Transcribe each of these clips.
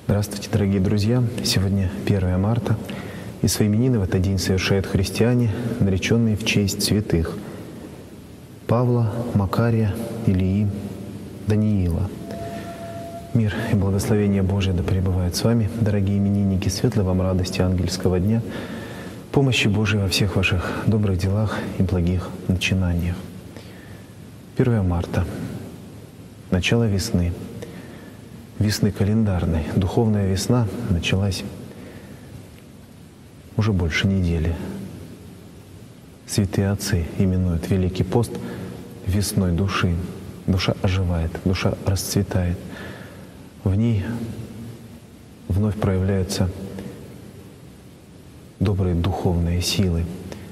Здравствуйте, дорогие друзья! Сегодня 1 марта, и свои именины в этот день совершают христиане, нареченные в честь святых Павла, Макария, Илии, Даниила. Мир и благословение Божие да пребывает с вами, дорогие именинники, светлой вам радости ангельского дня, помощи Божией во всех ваших добрых делах и благих начинаниях. 1 марта, начало весны. Весны календарной. Духовная весна началась уже больше недели. Святые отцы именуют Великий пост весной души. Душа оживает, душа расцветает. В ней вновь проявляются добрые духовные силы,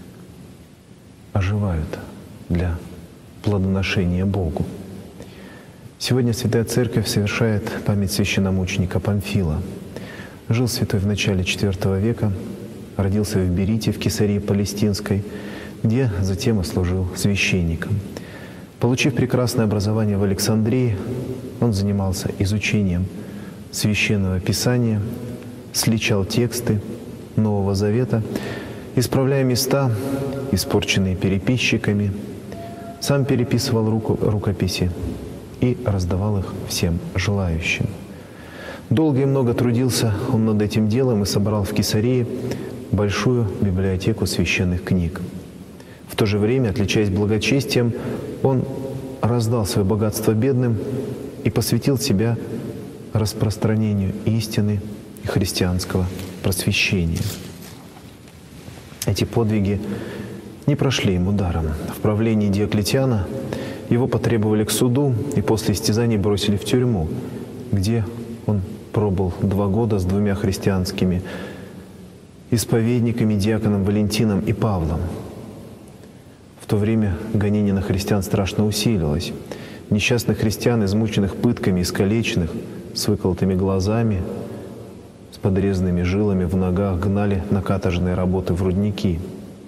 оживают для плодоношения Богу. Сегодня Святая Церковь совершает память священномученика Памфила. Жил святой в начале IV века, родился в Берите, в Кесарии Палестинской, где затем и служил священником. Получив прекрасное образование в Александрии, он занимался изучением Священного Писания, сличал тексты Нового Завета, исправляя места, испорченные переписчиками, сам переписывал рукописи и раздавал их всем желающим. Долго и много трудился он над этим делом и собрал в Кесарии большую библиотеку священных книг. В то же время, отличаясь благочестием, он раздал свое богатство бедным и посвятил себя распространению истины и христианского просвещения. Эти подвиги не прошли ему даром. В правлении Диоклетиана его потребовали к суду и после истязаний бросили в тюрьму, где он пробыл 2 года с 2 христианскими исповедниками, диаконом Валентином и Павлом. В то время гонение на христиан страшно усилилось. Несчастных христиан, измученных пытками, искалеченных, с выколотыми глазами, с подрезанными жилами в ногах, гнали на каторжные работы в рудники.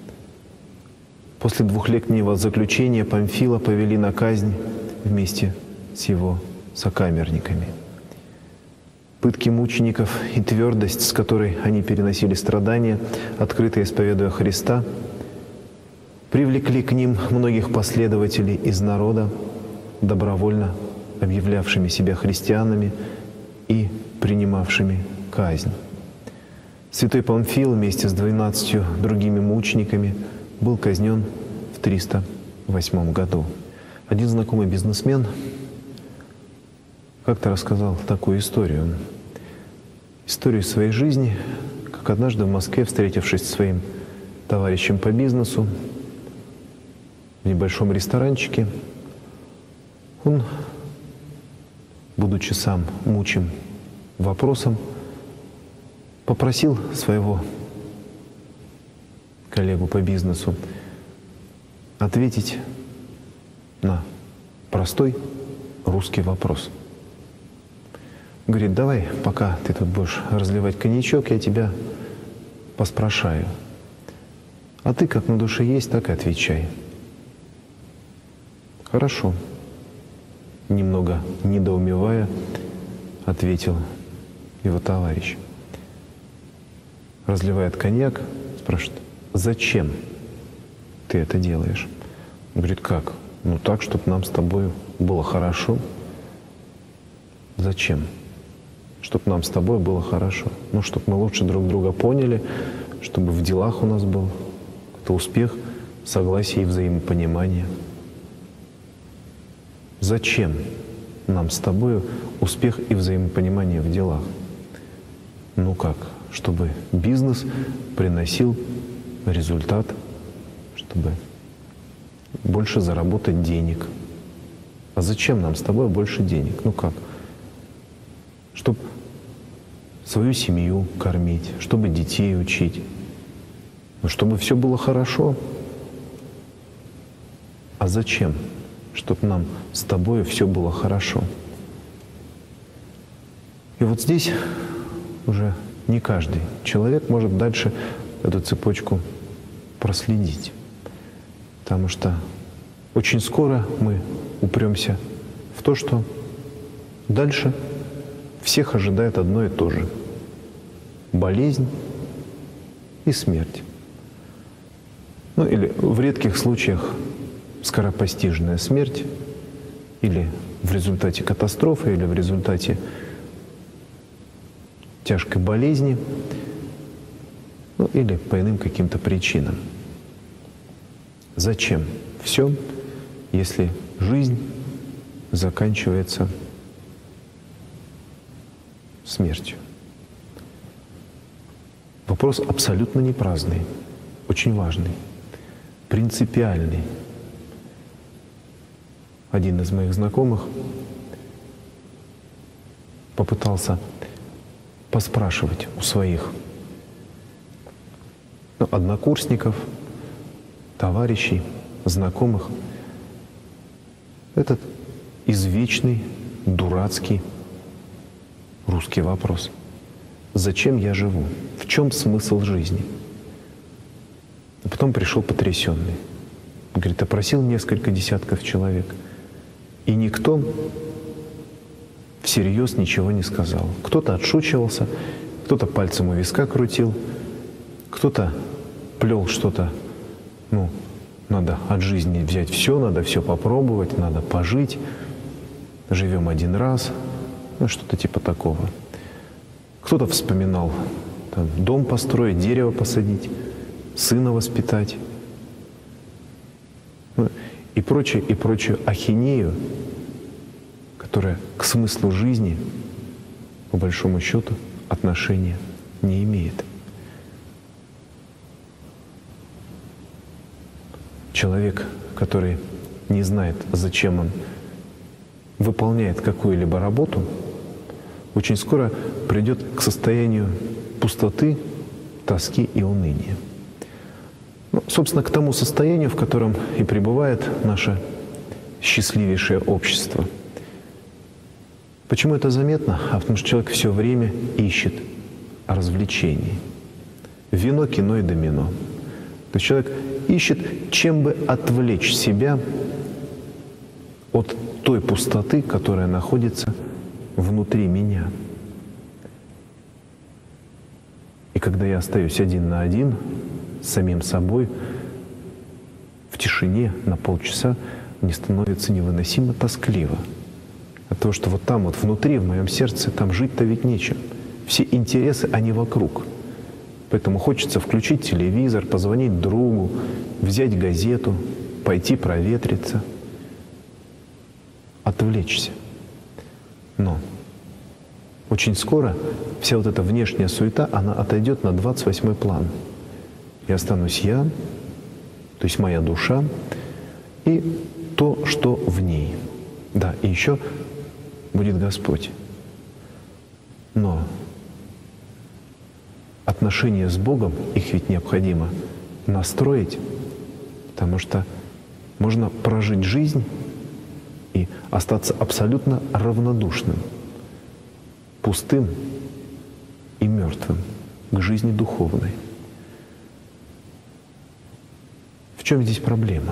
После 2-летнего заключения Памфила повели на казнь вместе с его сокамерниками. Пытки мучеников и твердость, с которой они переносили страдания, открыто исповедуя Христа, привлекли к ним многих последователей из народа, добровольно объявлявшими себя христианами и принимавшими казнь. Святой Памфил вместе с 12 другими мучениками был казнен в 308 году. Один знакомый бизнесмен как-то рассказал такую историю. Историю своей жизни, как однажды в Москве, встретившись со своим товарищем по бизнесу в небольшом ресторанчике, он, будучи сам мучим вопросом, попросил своего коллегу по бизнесу ответить на простой русский вопрос. Говорит: давай, пока ты тут будешь разливать коньячок, я тебя поспрашаю. А ты как на душе есть, так и отвечай. Хорошо. Немного недоумевая, ответил его товарищ. Разливает коньяк, спрашивает: зачем ты это делаешь? Он говорит: как? Ну так, чтобы нам с тобой было хорошо. Зачем? Чтобы нам с тобой было хорошо. Ну, чтобы мы лучше друг друга поняли, чтобы в делах у нас был какой-то успех, согласие и взаимопонимание. Зачем нам с тобой успех и взаимопонимание в делах? Ну как? Чтобы бизнес приносил результат, чтобы больше заработать денег. А зачем нам с тобой больше денег? Ну как? Чтобы свою семью кормить, чтобы детей учить, чтобы все было хорошо. А зачем? Чтобы нам с тобой все было хорошо. И вот здесь уже не каждый человек может дальше эту цепочку проследить. Потому что очень скоро мы упремся в то, что дальше всех ожидает одно и то же — болезнь и смерть. Ну или в редких случаях скоропостижная смерть, или в результате катастрофы, или в результате тяжкой болезни, ну или по иным каким-то причинам. Зачем все, если жизнь заканчивается смертью? Вопрос абсолютно не праздный, очень важный, принципиальный. Один из моих знакомых попытался поспрашивать у своих однокурсников, товарищей, знакомых этот извечный, дурацкий русский вопрос. Зачем я живу? В чем смысл жизни? А потом пришел потрясенный. Говорит, опросил несколько десятков человек, и никто всерьез ничего не сказал. Кто-то отшучивался, кто-то пальцем у виска крутил, кто-то плел что-то, надо от жизни взять все, надо все попробовать, надо пожить, живем один раз, что-то типа такого. Кто-то вспоминал дом построить, дерево посадить, сына воспитать, и прочую ахинею, которая к смыслу жизни, по большому счету, отношения не имеет. Человек, который не знает, зачем он выполняет какую-либо работу, очень скоро придет к состоянию пустоты, тоски и уныния. Собственно, к тому состоянию, в котором и пребывает наше счастливейшее общество. Почему это заметно? Потому что человек все время ищет развлечений. Вино, кино и домино. То есть человек ищет, чем бы отвлечь себя от той пустоты, которая находится внутри меня. И когда я остаюсь один на один с самим собой, в тишине на полчаса, мне становится невыносимо тоскливо. От того, что вот там, вот внутри, в моем сердце, там жить-то ведь нечем. Все интересы, они вокруг. Поэтому хочется включить телевизор, позвонить другу, взять газету, пойти проветриться, отвлечься. Но очень скоро вся вот эта внешняя суета, она отойдет на 28-й план. И останусь я, то есть моя душа, и то, что в ней. Да, и еще будет Господь. Но отношения с Богом, их ведь необходимо настроить, потому что можно прожить жизнь и остаться абсолютно равнодушным, пустым и мертвым к жизни духовной. В чем здесь проблема?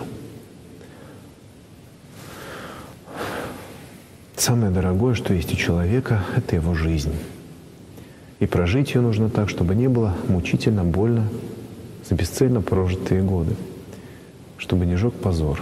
Самое дорогое, что есть у человека, это его жизнь. И прожить ее нужно так, чтобы не было мучительно, больно за бесцельно прожитые годы, чтобы не жег позор.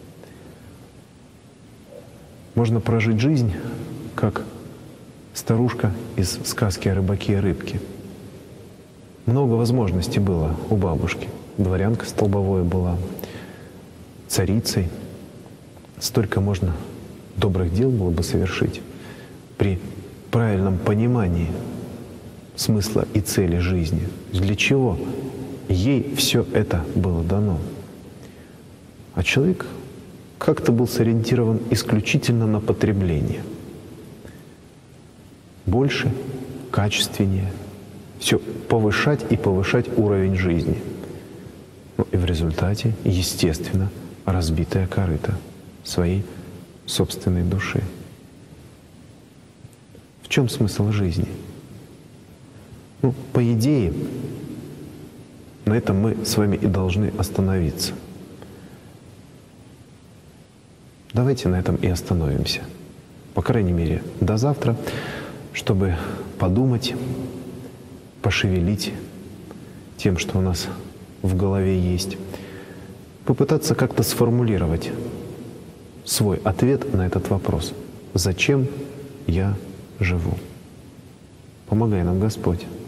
Можно прожить жизнь, как старушка из сказки о рыбаке и рыбке. Много возможностей было у бабушки. Дворянка столбовой была, царицей. Столько можно добрых дел было бы совершить при правильном понимании смысла и цели жизни. Для чего ей все это было дано? А человек как-то был сориентирован исключительно на потребление. Больше, качественнее, все повышать и повышать уровень жизни. И в результате, естественно, разбитая корыто своей собственной души. В чем смысл жизни? По идее, на этом мы с вами и должны остановиться. Давайте на этом и остановимся. По крайней мере, до завтра. чтобы подумать, пошевелить тем, что у нас в голове есть, попытаться как-то сформулировать свой ответ на этот вопрос. Зачем я живу? Помогай нам, Господь.